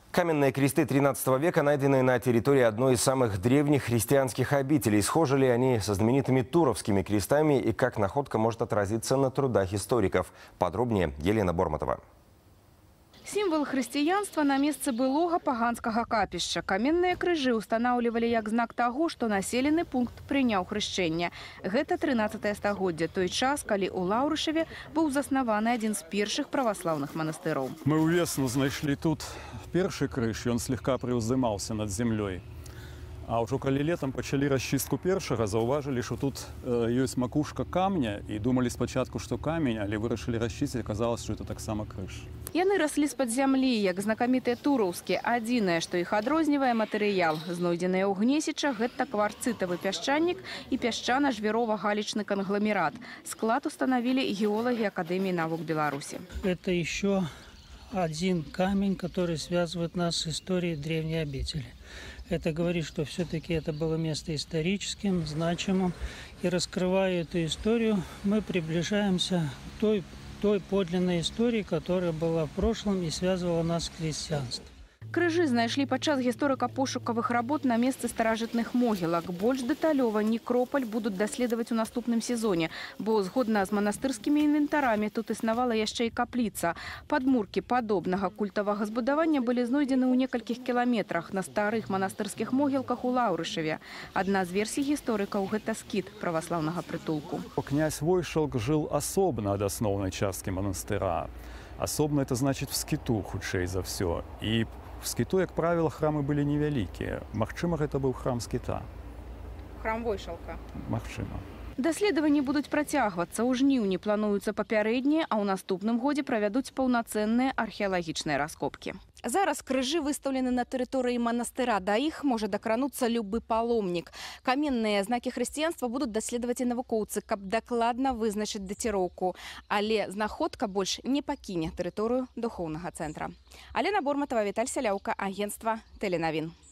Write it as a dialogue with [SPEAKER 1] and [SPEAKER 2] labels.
[SPEAKER 1] Каменные кресты XIII века, найденные на территории одной из самых древних христианских обителей. Схожи ли они со знаменитыми туровскими крестами и как находка может отразиться на трудах историков? Подробнее Елена Бормотова.
[SPEAKER 2] Символ християнства на месте былого паганского капища. Каменные крыжи устанавливали як знак того, что населенный пункт принял хрещение. Это 13 стагоддзе, той час, калі у Лаўрышеве был заснаваны один из первых православных монастыров.
[SPEAKER 3] Мы увесну знайшли тут перший крыж, и он слегка приуздымался над землей. А уже коли летом почали расчистку першага, зауважили, что тут есть макушка камня, и думали спочатку, что камень, але вырашили расчистить, оказалось, что это так само крыж.
[SPEAKER 2] Яны росли з-пад зямлі, як знакамітыя тураўскія. Адзінае, што іх адрознівае матэрыял. Знойдзеныя ў Гнесічах – гэта кварцытавы пясчаник и пясчано-жвірово-галечны конгломерат. Склад установили геологи Академии наук Беларуси.
[SPEAKER 4] Это еще один камень, который связывает нас с историей древней обители. Это говорит, что все-таки это было место историческим, значимым. И раскрывая эту историю, мы приближаемся к той подлинной истории, которая была в прошлом и связывала нас с христианством.
[SPEAKER 2] Крыжы знайшлі падчас гісторыка-пошукавых работ на месцы старажытных могілак. Больш дэталёва некропаль будуць даследаваць у наступным сезоне, бо згодна з манастырскімі інвентарамі тут існавала яшчэ і капліца. Падмуркі падобнага культавага збудавання былі знойдзены ў некалькіх кіламетрах на старых манастырскіх могілках у Лаўрышеве. Адна з версій гісторыкаў – гэта скіт праваслаўнага прытулку.
[SPEAKER 3] Князь Войшалк жил особно от основной частки монастыра. Особно это значит в скиту, хутчэй за все. И в скиту, как правило, храмы были невялікія. Магчыма, это был храм скита.
[SPEAKER 2] Храм Войшалка.
[SPEAKER 3] Магчыма.
[SPEAKER 2] Даследаванні будуць працягвацца. У жніўні плануюцца папярэднія, а ў наступным годзе правядуць паўнацэнныя археалагічныя раскопкі. Зараз крыжы выстаўлены на тэрыторыі манастыра. Да іх можа дакрануцца любы паломнік. Каменныя знакі хрысціянства будуць даследаваць і навукоўцы, каб дакладна вызначыць даціроўку. Але знаходка больш не пакіне тэрыторыю духоўнага цэнтра. Алена Бормотова, Віталь Сяляўка, агентства Тэленавін.